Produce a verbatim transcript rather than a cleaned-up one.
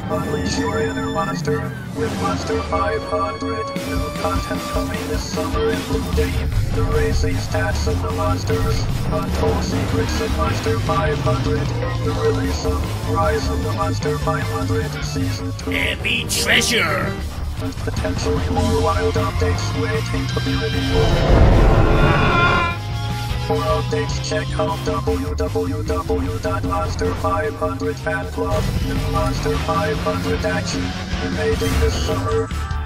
Unleash your inner monster with Monster five hundred. New content coming this summer including the racing stats of the monsters, untold secrets of Monster five hundred, the release of Rise of the Monster five hundred Season two, Heavy treasure! and potentially more wild updates waiting to be revealed. For updates, check out w w w dot monster five hundred fan club. New Monster five hundred action invading this summer.